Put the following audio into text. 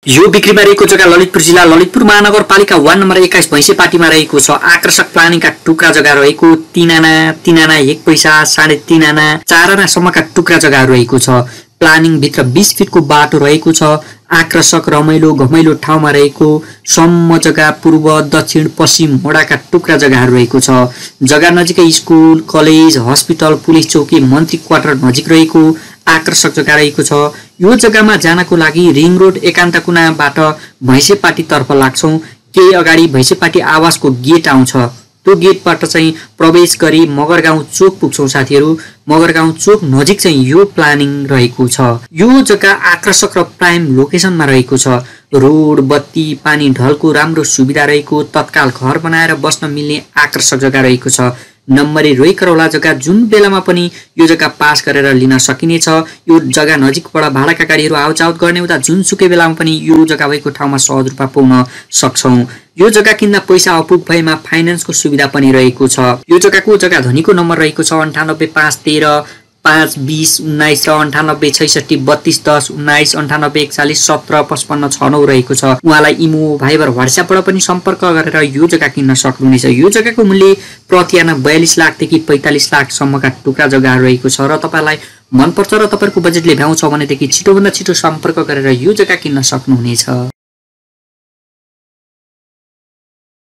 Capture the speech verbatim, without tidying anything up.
यो बिक्रीमा रहेको जग्गा ललितपुर जिल्ला ललितपुर महानगरपालिका वार्ड नम्बर एक्काइस भैँसेपाटीमा रहेको छ। आकर्षक प्लानिङका टुक्रा जग्गा रहेको तीन आना तीन आना एक पैसा साढे तीन आना चार आनासम्मका टुक्रा जग्गाहरू रहेको छ। प्लानिङ भित्र बीस फिटको बाटो रहेको छ। आकर्षक रमाइलो घमाइलो ठाउँमा रहेको सम्म जग्गा पूर्व दक्षिण पश्चिम मोडाका टुक्रा जग्गाहरू रहेको छ। जग्गा नजिकै स्कुल कलेज हस्पिटल पुलिस चौकी मन्त्री क्वार्टर नजिक रहेको आकर्षक जग्गा रहेको छ। यो जग्गामा जानको लागि रिङ रोड एकान्त कुनाबाट भैँसेपाटीतर्फ लाग्छौँ। केही अगाडि भैँसेपाटी आवासको गेट आउँछ। त्यो गेटबाट चाहिँ प्रवेश गरी मगरगाउँ चोक पुग्छौँ साथीहरू। मगरगाउँ चोक नजिक चाहिँ यो प्लानिङ रहेको छ। यो जग्गा आकर्षक र प्राइम लोकेसनमा रहेको छ। रोड बत्ती पानी ढलको राम्रो सुविधा रहेको तत्काल घर बनाएर बस्न मिल्ने आकर्षक जग्गा रहेको छ। नम्बरी रोई करौला जग्गा जुन बेलामा पनि यो जग्गा पास गरेर लिन सकिनेछ। यो जग्गा नजिकबाट भाडाका गाडीहरू आउजाउट गर्ने हुँदा जुनसुकै बेलामा पनि यो जग्गा भएको ठाउँमा सहज रूपमा पुग्न सक्छौँ। यो जग्गा किन्दा पैसा अपुग भएमा फाइनेन्सको सुविधा पनि रहेको छ। यो जग्गाको जग्गा धनीको नम्बर रहेको छ अन्ठानब्बे पाँच तेह्र पाँच बिस उन्नाइस र अन्ठानब्बे छैसठी बत्तीस दस उन्नाइस अन्ठानब्बे एकचालिस सत्र पचपन्न छ नौ रहेको छ। उहाँलाई इमो भाइबर व्हाट्सएपबाट पनि सम्पर्क गरेर यो जग्गा किन्न सक्नुहुनेछ। यो जग्गाको मूल्य प्रति आना बयालिस लाखदेखि पैँतालिस लाखसम्मका टुक्रा जग्गाहरू रहेको छ र तपाईँलाई मनपर्छ र तपाईँहरूको बजेटले भ्याउँछ भनेदेखि छिटोभन्दा छिटो सम्पर्क गरेर यो जग्गा किन्न सक्नुहुनेछ।